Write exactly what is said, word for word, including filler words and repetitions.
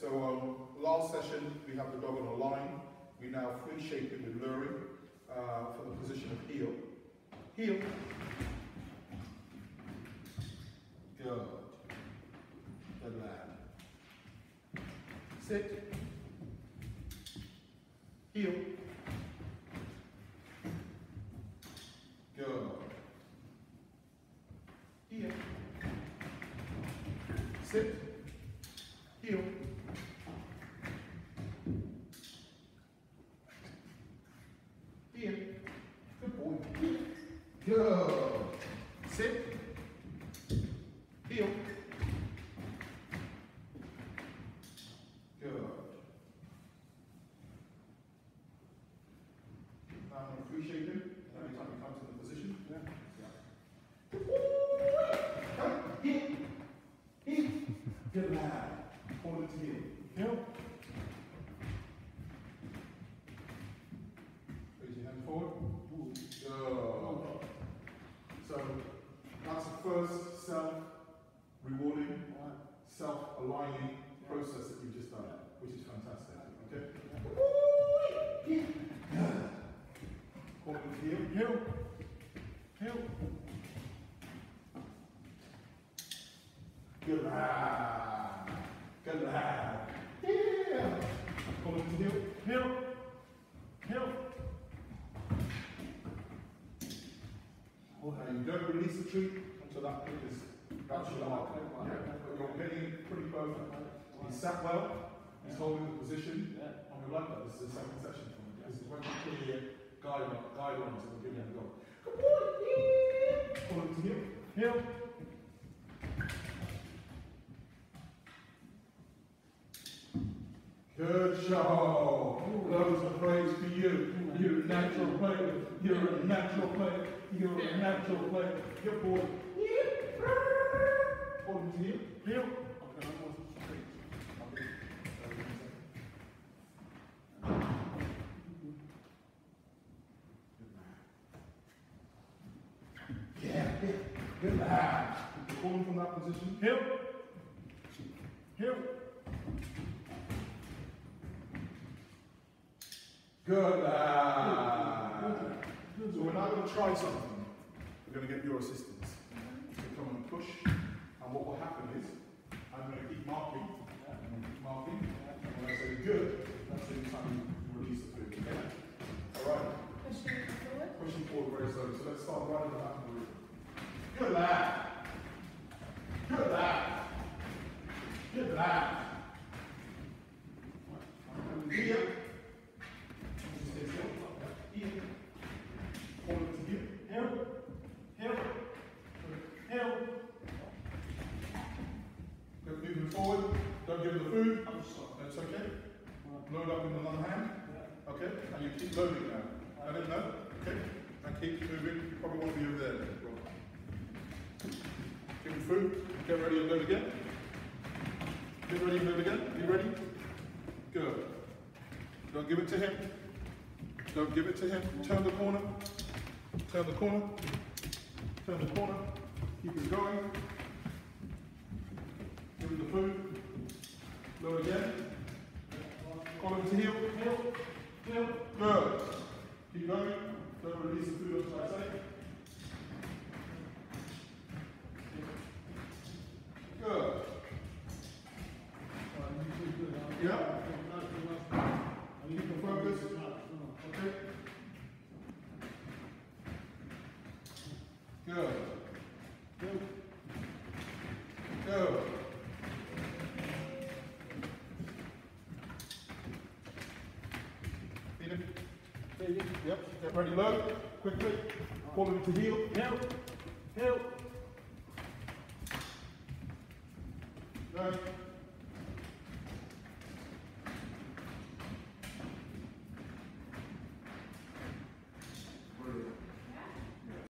So um, last session we have the dog on a line. We now free shape it with luring uh, for the position of heel. Heel. Good. Good lad. Sit. Heel. Good. Heel. Sit. Heel. Heel. Good boy. Good. Sit. Heel. Good. Now I'm going to free shape him every time he comes in the position. Yeah. Yeah. Come. Heel. Heel. Good lad. Hold it to heel. Heel. Raise your hand forward. Good. So that's the first self-rewarding, self-aligning process that you've just done, which is fantastic. Okay? Good. Hold it to heel. Heel. Heel. Good lad. Good lad. Yeah. Hold it to heel. Heel. Heel. Now you don't release the treat until that hook is that's your mark. Yeah. But you're getting pretty close. He's sat well. He's holding the position. And we like that. This is the second session for him. This is when you clear guide guidelines that we're giving him a go. Hold it to heel. Heel. Good show. Loads of praise for you. You're a natural player. You're a natural player. You're a natural player. Good boy. Hold him to heel. Heel. Okay, I'm going to Yeah, good. Good lad. Hold him from that position. Heel. Heel. Good lad. So we're now going to try something. We're going to get your assistance. So come and push. And what will happen is, I'm going to keep marking. I'm going to keep marking. And when I say good, that's the time you release the food. Okay? Alright. Pushing forward. Pushing forward very slowly. So let's start right at the back of the room. Good lad. Good lad. Good lad. Here. Hold it to heel. Heel. Heel. Heel. Good, moving forward. Don't give him the food. That's okay. Load up in another hand. Okay. And you keep loading now. I didn't know. Okay. And keep moving. You probably want to be over there. Give him food. Get ready and load again. Get ready and load again. You ready? Good. Don't give it to him. Don't give it to him. Turn the corner. Turn the corner. Turn the corner. Keep it going. Give him the food. Load again. Call him to heel. Heel. Heel. Good. Keep going. Don't release the food until I say. Good. Yeah. You can focus. Okay. Good. Good. Go. Feed him. Feed him. Yep. Get ready, load. Quickly. Pull him to heel. Heel. Heel. Go.